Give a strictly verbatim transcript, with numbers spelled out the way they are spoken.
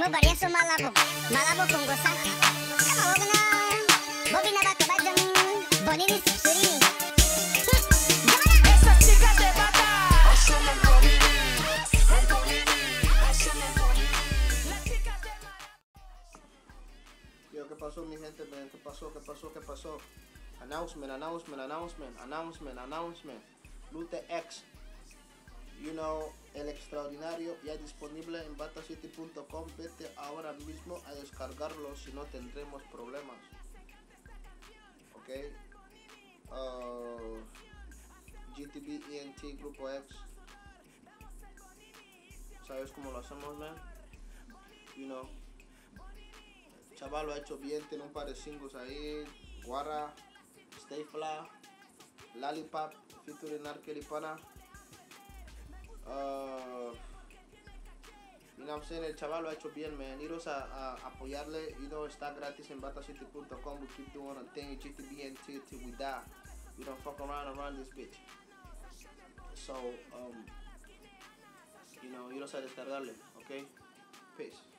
varias son malabo, malabo con gozar. Kama wag na, Bobby na baka ba dyan, bonini surini. Esas chicas de bata, hacen el bonini, el bonini, hacen el bonini. Las chicas de bata. Yo, ¿qué pasó, mi gente? Man? ¿Qué pasó? ¿Qué pasó? ¿Qué pasó? Announcement, announcement, announcement, announcement, announcement. Lute X. You know, el extraordinario ya disponible en bata city punto com. Vete ahora mismo a descargarlo, si no tendremos problemas. Ok. Uh, G T B E N T Grupo X. ¿Sabes cómo lo hacemos, man? You know. El chaval lo ha hecho bien, tiene un par de singles ahí. Guarra, Stay Fly, Lollipop, featuring Arkelipana. Uh, you know what I'm saying? El chaval lo ha hecho bien, man. Iros a, a apoyarle. You know, está gratis en bata city punto com. We keep doing a thing. G T B N T till we die. We don't fuck around around this bitch. So, um, you know, iros a descargarle, okay? Peace.